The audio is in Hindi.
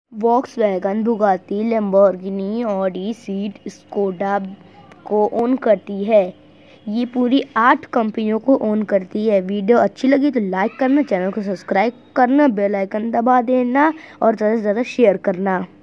Volkswagen, Bugatti, Lamborghini, Audi, Seat, Skoda को ओन करती है। ये पूरी 8 कंपनियों को ओन करती है। वीडियो अच्छी लगी तो लाइक करना, चैनल को सब्सक्राइब करना, बेल आइकन दबा देना और ज़्यादा से ज़्यादा शेयर करना।